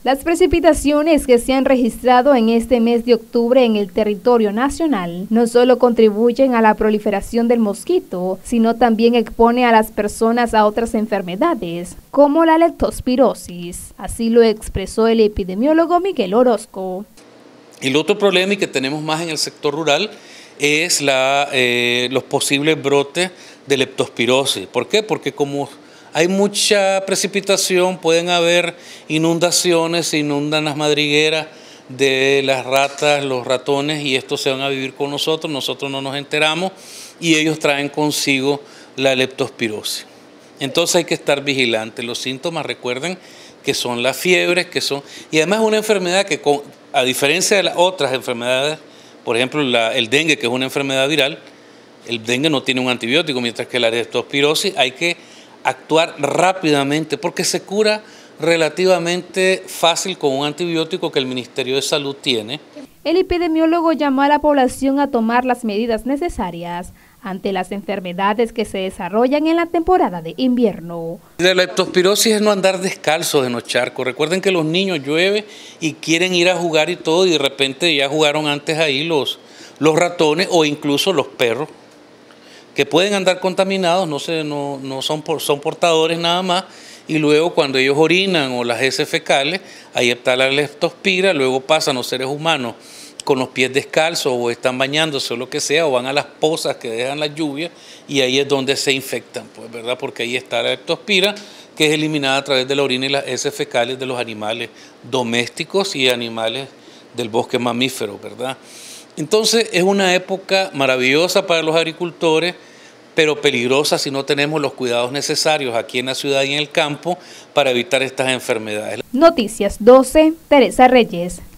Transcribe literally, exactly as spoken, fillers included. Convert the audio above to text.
Las precipitaciones que se han registrado en este mes de octubre en el territorio nacional no solo contribuyen a la proliferación del mosquito, sino también expone a las personas a otras enfermedades, como la leptospirosis. Así lo expresó el epidemiólogo Miguel Orozco. El otro problema y que tenemos más en el sector rural es la, eh, los posibles brotes de leptospirosis. ¿Por qué? Porque como hay mucha precipitación, pueden haber inundaciones, se inundan las madrigueras de las ratas, los ratones, y estos se van a vivir con nosotros, nosotros no nos enteramos y ellos traen consigo la leptospirosis. Entonces hay que estar vigilantes. Los síntomas, recuerden que son las fiebres, que son, y además es una enfermedad que, con, a diferencia de las otras enfermedades, por ejemplo la, el dengue, que es una enfermedad viral, el dengue no tiene un antibiótico, mientras que la leptospirosis hay que actuar rápidamente porque se cura relativamente fácil con un antibiótico que el Ministerio de Salud tiene. El epidemiólogo llamó a la población a tomar las medidas necesarias ante las enfermedades que se desarrollan en la temporada de invierno. La leptospirosis es no andar descalzos en los charcos. Recuerden que los niños llueve y quieren ir a jugar y todo, y de repente ya jugaron antes ahí los, los ratones o incluso los perros, que pueden andar contaminados, no, se, no, no son, por, son portadores nada más, y luego cuando ellos orinan o las heces fecales, ahí está la leptospira, luego pasan los seres humanos con los pies descalzos o están bañándose o lo que sea, o van a las pozas que dejan la lluvia, y ahí es donde se infectan, pues, ¿verdad? Porque ahí está la leptospira, que es eliminada a través de la orina y las heces fecales de los animales domésticos y animales del bosque mamífero, ¿verdad? Entonces es una época maravillosa para los agricultores, pero peligrosa si no tenemos los cuidados necesarios aquí en la ciudad y en el campo para evitar estas enfermedades. Noticias doce, Teresa Reyes.